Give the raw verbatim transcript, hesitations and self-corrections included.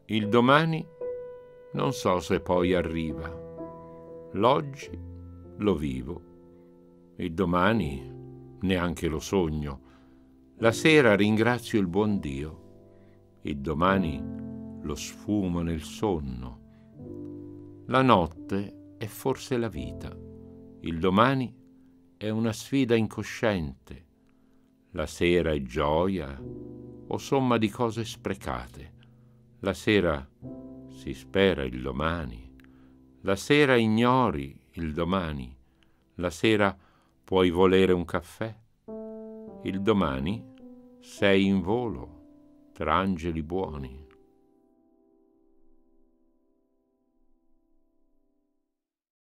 Il domani non so se poi arriva. L'oggi lo vivo. Il domani neanche lo sogno. La sera ringrazio il buon Dio. Il domani lo sfumo nel sonno. La notte è forse la vita. Il domani è una sfida incosciente. La sera è gioia o somma di cose sprecate. La sera si spera il domani. La sera ignori il domani. La sera puoi volere un caffè. Il domani sei in volo tra angeli buoni.